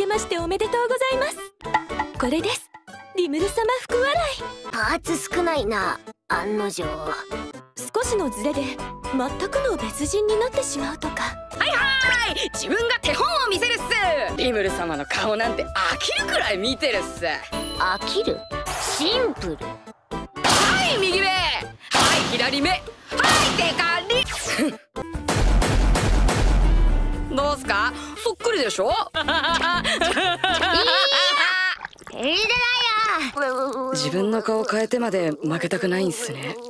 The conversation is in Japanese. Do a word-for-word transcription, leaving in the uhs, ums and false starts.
ましておめでとうございます。これです。リムル様福笑い。 パーツ少ないな、案の定。 少しのズレで全くの別人になってしまうとか。 はいはい、自分が手本を見せるっす。リムル様の顔なんて飽きるくらい見てるっす。 飽きる？シンプル。 はい右目、はい左目、はいデカリ。どうすか、そっくりでしょ。自分の顔変えてまで負けたくないんすね。